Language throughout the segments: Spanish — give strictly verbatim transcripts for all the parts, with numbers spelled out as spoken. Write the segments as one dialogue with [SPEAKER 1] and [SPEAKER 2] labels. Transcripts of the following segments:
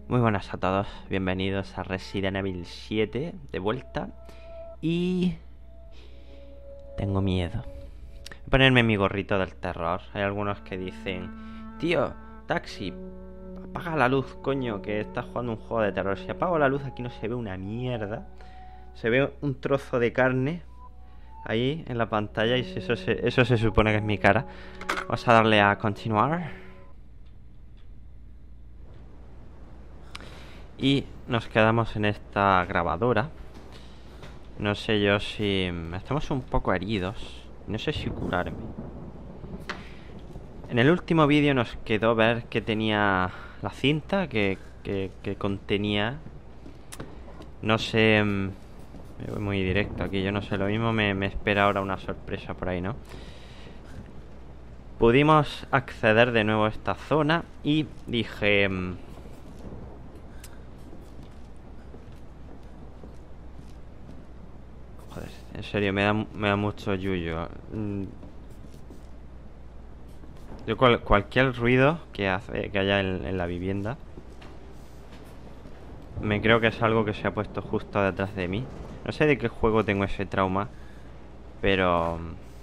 [SPEAKER 1] Muy buenas a todos, bienvenidos a Resident Evil siete de vuelta. Y tengo miedo. Voy a ponerme mi gorrito del terror. Hay algunos que dicen: tío, Taxi, apaga la luz, coño, que estás jugando un juego de terror. Si apago la luz aquí no se ve una mierda. Se ve un trozo de carne ahí en la pantalla y eso se, eso se supone que es mi cara. Vamos a darle a continuar. Y nos quedamos en esta grabadora. No sé yo si... Estamos un poco heridos. No sé si curarme. En el último vídeo nos quedó ver que tenía la cinta que, que, que contenía... No sé... Me voy muy directo aquí. Yo no sé, lo mismo me, me espera ahora una sorpresa por ahí, ¿no? Pudimos acceder de nuevo a esta zona y dije... Joder, en serio, me da, me da mucho yuyo. Yo cual, cualquier ruido que, hace, que haya en, en la vivienda, me creo que es algo que se ha puesto justo detrás de mí. No sé de qué juego tengo ese trauma, pero...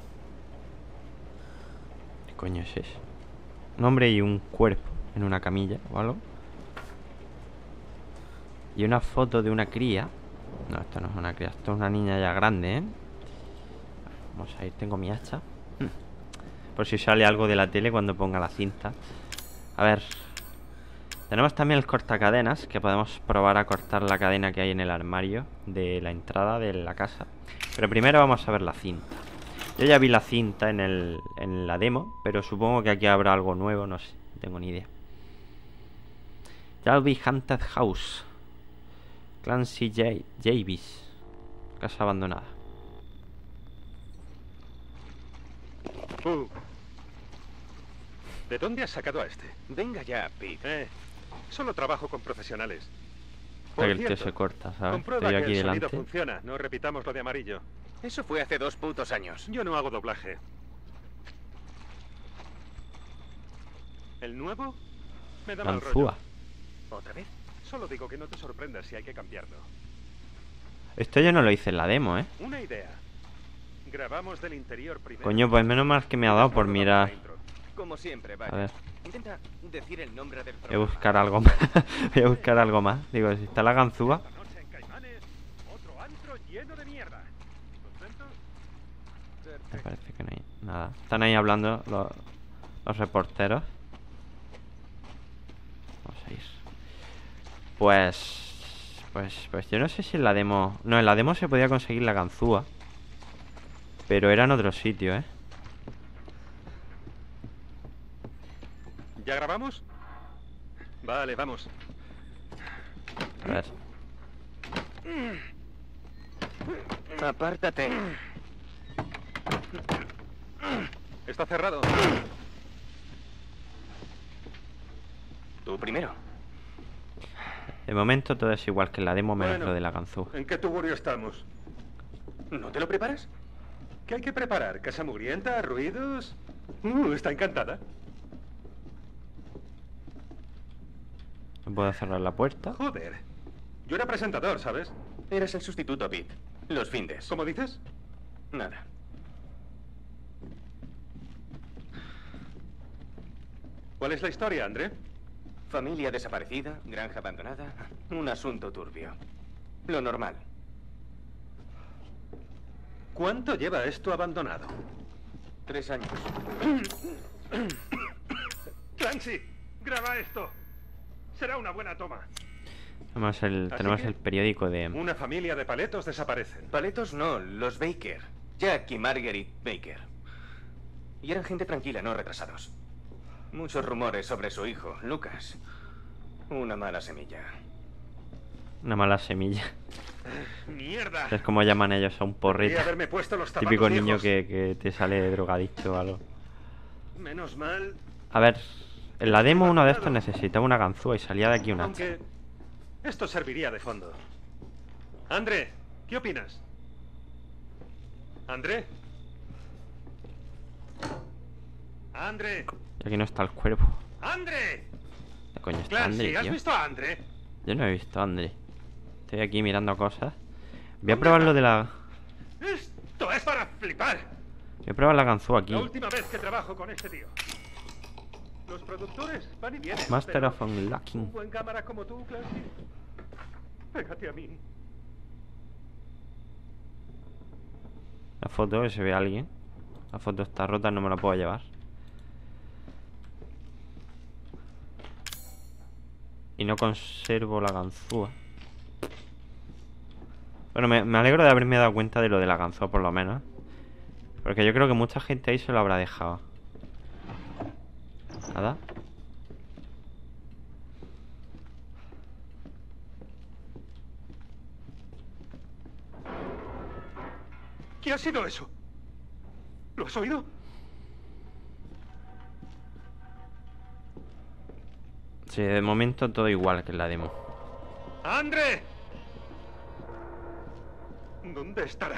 [SPEAKER 1] ¿Qué coño es eso? Un hombre y un cuerpo en una camilla o algo. Y una foto de una cría. No, esto no es una cría, esto es una niña ya grande, ¿eh? Vamos a ir, tengo mi hacha. Por si sale algo de la tele cuando ponga la cinta. A ver. Tenemos también el cortacadenas, que podemos probar a cortar la cadena que hay en el armario de la entrada de la casa. Pero primero vamos a ver la cinta. Yo ya vi la cinta en, el, en la demo, pero supongo que aquí habrá algo nuevo, no sé, no tengo ni idea. Dalby Haunted House. Clancy J Javis. Casa abandonada.
[SPEAKER 2] Uh. ¿De dónde has sacado a este?
[SPEAKER 3] Venga ya, Pete.
[SPEAKER 2] Eh, solo trabajo con profesionales.
[SPEAKER 1] Por que el tío se corta, ¿sabes?
[SPEAKER 2] Comprueba
[SPEAKER 1] Estoy
[SPEAKER 2] que
[SPEAKER 1] aquí
[SPEAKER 2] el
[SPEAKER 1] delante.
[SPEAKER 2] sonido funciona. No repitamos lo de amarillo.
[SPEAKER 3] Eso fue hace dos putos años.
[SPEAKER 2] Yo no hago doblaje. ¿El nuevo? Me da mal rollo.
[SPEAKER 1] Ganzúa.
[SPEAKER 3] ¿Otra vez?
[SPEAKER 2] Solo digo que no te sorprendas si hay que cambiarlo.
[SPEAKER 1] Esto yo no lo hice en la demo, ¿eh?
[SPEAKER 2] Una idea. Grabamos del interior primero.
[SPEAKER 1] Coño, pues menos mal que me ha dado por mirar.
[SPEAKER 3] Como siempre, vale.
[SPEAKER 1] A ver.
[SPEAKER 3] Intenta decir el nombre del
[SPEAKER 1] Voy a
[SPEAKER 3] programa.
[SPEAKER 1] buscar algo más. Voy a buscar algo más. Digo, si está la ganzúa.
[SPEAKER 2] Esta noche en Caimanes, otro antro lleno de mierda. ¿Contentos?
[SPEAKER 1] Me parece que no hay nada. Están ahí hablando los, los reporteros. Vamos a ir. Pues... Pues, pues yo no sé si en la demo... No, en la demo se podía conseguir la ganzúa. Pero era en otro sitio, ¿eh?
[SPEAKER 2] ¿Ya grabamos? Vale, vamos.
[SPEAKER 1] A ver.
[SPEAKER 3] Apártate.
[SPEAKER 2] Está cerrado.
[SPEAKER 3] Tú primero.
[SPEAKER 1] De momento todo es igual que en la demo, menos
[SPEAKER 2] Bueno.
[SPEAKER 1] lo de la ganzúa.
[SPEAKER 2] ¿En qué tugurio estamos?
[SPEAKER 3] ¿No te lo preparas?
[SPEAKER 2] ¿Qué hay que preparar? ¿Casa mugrienta? ¿Ruidos? Uh, está encantada.
[SPEAKER 1] No puedo cerrar la puerta.
[SPEAKER 2] Joder. Yo era presentador, ¿sabes?
[SPEAKER 3] Eres el sustituto, Pete. Los findes.
[SPEAKER 2] ¿Cómo dices?
[SPEAKER 3] Nada.
[SPEAKER 2] ¿Cuál es la historia, André?
[SPEAKER 3] Familia desaparecida, granja abandonada. Un asunto turbio. Lo normal.
[SPEAKER 2] ¿Cuánto lleva esto abandonado?
[SPEAKER 3] Tres años.
[SPEAKER 2] Clancy, graba esto. Será una buena toma.
[SPEAKER 1] Tenemos el,
[SPEAKER 2] Así
[SPEAKER 1] tenemos
[SPEAKER 2] que,
[SPEAKER 1] el periódico de...
[SPEAKER 2] Una familia de paletos desaparecen.
[SPEAKER 3] Paletos no, los Baker. Jack y Marguerite Baker. Y eran gente tranquila, no retrasados. Muchos rumores sobre su hijo, Lucas. Una mala semilla.
[SPEAKER 1] Una mala semilla.
[SPEAKER 2] ¡Mierda!
[SPEAKER 1] Es como llaman ellos a un
[SPEAKER 2] Podría
[SPEAKER 1] porrito.
[SPEAKER 2] haberme puesto los zapatos
[SPEAKER 1] Típico niño
[SPEAKER 2] viejos.
[SPEAKER 1] que, que te sale drogadicto o algo.
[SPEAKER 2] Menos mal.
[SPEAKER 1] A ver, en la demo uno de estos necesitaba una ganzúa y salía de aquí un hacha.
[SPEAKER 2] Aunque esto serviría de fondo. André, ¿qué opinas? ¿André? ¡André!
[SPEAKER 1] Y aquí no está el cuerpo.
[SPEAKER 2] ¡André!
[SPEAKER 1] ¿Qué coño está
[SPEAKER 2] Clancy,
[SPEAKER 1] André,
[SPEAKER 2] ¿has
[SPEAKER 1] tío?
[SPEAKER 2] visto a André?
[SPEAKER 1] Yo no he visto a André. Estoy aquí mirando cosas. Voy a probar lo de la...
[SPEAKER 2] Esto es para flipar.
[SPEAKER 1] Voy a probar la ganzúa aquí.
[SPEAKER 2] La última vez que trabajo con este tío. Los productores van y vienen.
[SPEAKER 1] Master
[SPEAKER 2] pero
[SPEAKER 1] of Unlocking.
[SPEAKER 2] un buen cámara como tú, Clancy. Pégate a mí.
[SPEAKER 1] La foto, que se ve a alguien. La foto está rota, no me la puedo llevar. Y no conservo la ganzúa. Bueno, me, me alegro de haberme dado cuenta de lo de la ganzúa, por lo menos. Porque yo creo que mucha gente ahí se lo habrá dejado. Nada.
[SPEAKER 2] ¿Qué ha sido eso? ¿Lo has oído?
[SPEAKER 1] Sí, de momento todo igual que en la demo.
[SPEAKER 2] ¡Andre! ¿Dónde estará?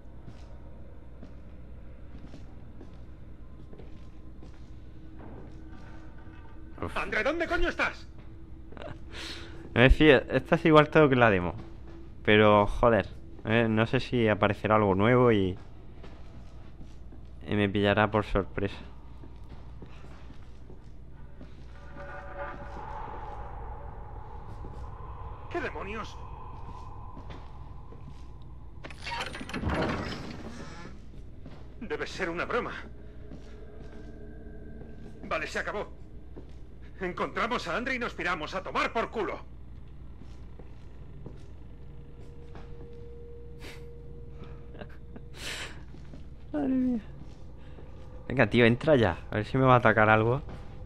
[SPEAKER 1] Uf.
[SPEAKER 2] ¡Andre, ¿dónde coño estás?
[SPEAKER 1] Me decía, esta es igual todo que la demo. Pero, joder, eh, no sé si aparecerá algo nuevo y... Y me pillará por sorpresa.
[SPEAKER 2] ¿Qué demonios? Debe ser una broma. Vale, se acabó. Encontramos a Andre y nos piramos a tomar por culo.
[SPEAKER 1] Madre mía. Venga, tío, entra ya. A ver si me va a atacar algo.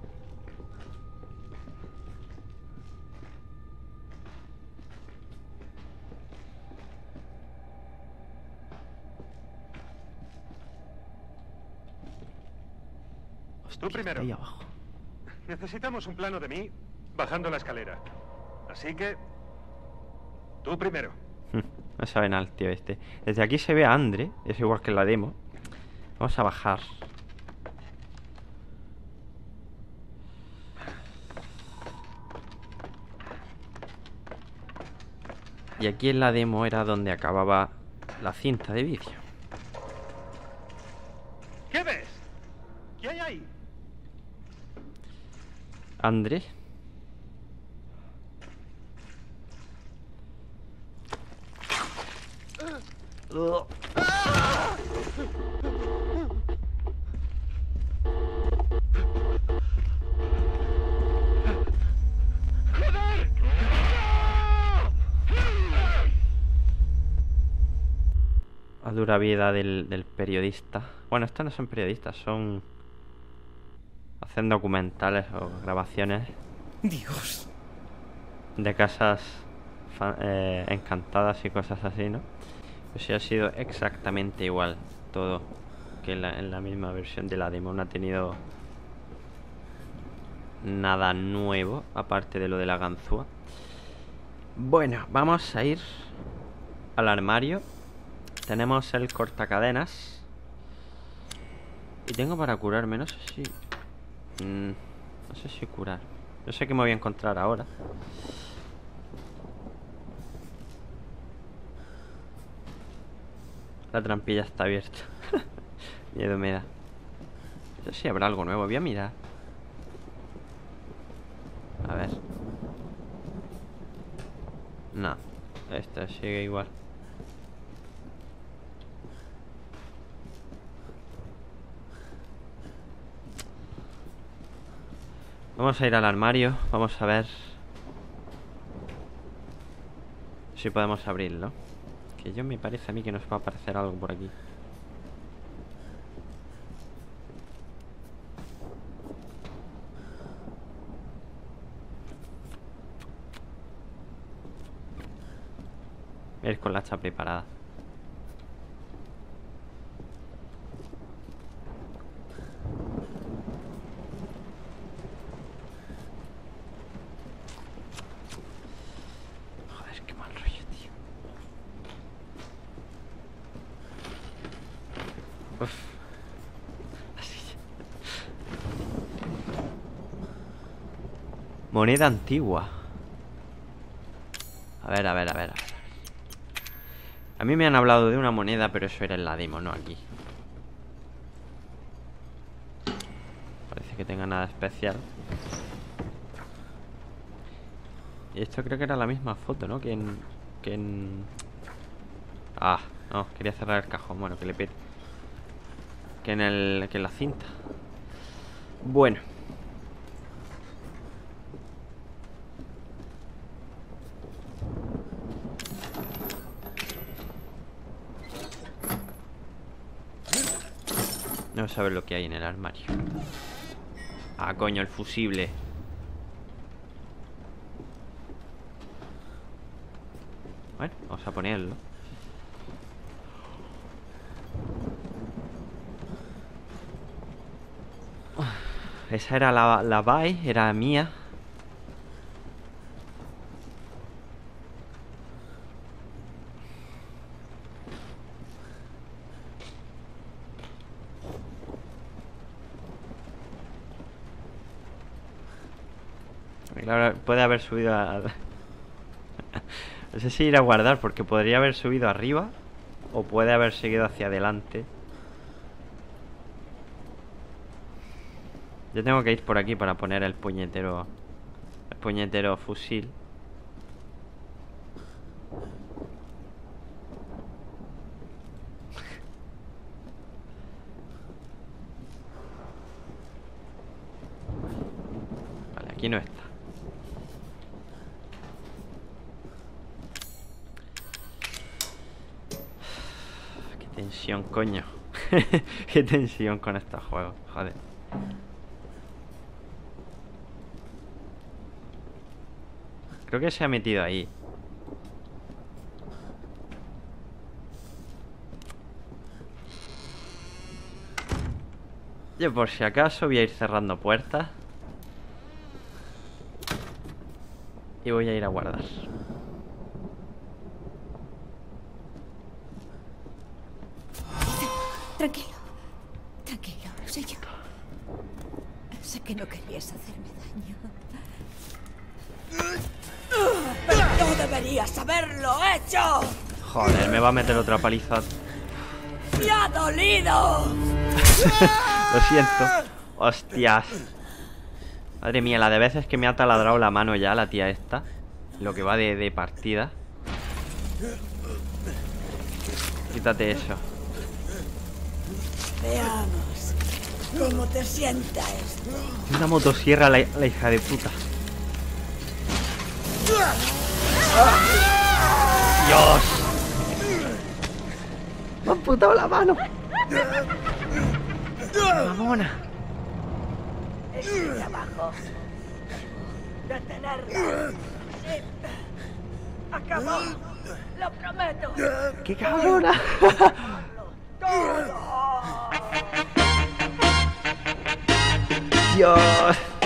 [SPEAKER 2] Tú primero.
[SPEAKER 1] Ahí abajo.
[SPEAKER 2] Necesitamos un plano de mí bajando la escalera. Así que... Tú primero.
[SPEAKER 1] No sabe nada el tío este. Desde aquí se ve a Andre. Es igual que en la demo. Vamos a bajar. Y aquí en la demo era donde acababa la cinta de vídeo.
[SPEAKER 2] ¿Qué ves? ¿Qué hay ahí?
[SPEAKER 1] Andre. La dura vida del, del periodista. Bueno, estos no son periodistas, son... Hacen documentales o grabaciones.
[SPEAKER 4] Dios.
[SPEAKER 1] De casas fa- eh, encantadas y cosas así, ¿no? Pues sí, ha sido exactamente igual todo que en la, en la misma versión de la demo. No ha tenido nada nuevo, aparte de lo de la ganzúa. Bueno, vamos a ir al armario. Tenemos el cortacadenas. Y tengo para curarme, no sé si... Mm, no sé si curar. Yo sé que me voy a encontrar ahora. La trampilla está abierta. Miedo me da. No sé si habrá algo nuevo. Voy a mirar. A ver. No. Esta sigue igual. Vamos a ir al armario. Vamos a ver si podemos abrirlo. Que yo me parece a mí que nos va a aparecer algo por aquí. Voy a ir con la hacha preparada. Joder, qué mal rollo, tío. Uf. Así. Moneda antigua. A ver, a ver, a ver, a ver. A mí me han hablado de una moneda, pero eso era en la demo, no aquí. Parece que tenga nada especial. Y esto creo que era la misma foto, ¿no? Que en... Que en... Ah, no, quería cerrar el cajón. Bueno, que le pete. Que en el... Que en la cinta. Bueno. No sabes lo que hay en el armario. Ah, coño, el fusible. Bueno, vamos a ponerlo. Esa era la, la B A E, era mía. Claro, puede haber subido a... No sé si ir a guardar, porque podría haber subido arriba o puede haber seguido hacia adelante. Yo tengo que ir por aquí para poner el puñetero... El puñetero fusil. Vale, aquí no está. Qué tensión, coño. Qué tensión con estos juegos, joder. Creo que se ha metido ahí. Yo por si acaso voy a ir cerrando puertas. Y voy a ir a guardar.
[SPEAKER 4] Tranquilo, tranquilo, soy yo. Sé que no querías hacerme daño. ¡Pero no deberías haberlo hecho!
[SPEAKER 1] Joder, me va a meter otra paliza.
[SPEAKER 4] ¡Me ha dolido!
[SPEAKER 1] Lo siento. Hostias. Madre mía, la de veces que me ha taladrado la mano ya la tía esta. Lo que va de, de partida. Quítate eso.
[SPEAKER 4] Veamos cómo te sientas.
[SPEAKER 1] Una motosierra la, la hija de puta. ¡Dios! Me ha amputado la mano. Mamona.
[SPEAKER 4] Estoy abajo. Detenerla. Sí. Acabó. Lo prometo.
[SPEAKER 1] ¡Qué cabrona!
[SPEAKER 4] Todo.
[SPEAKER 1] Dios.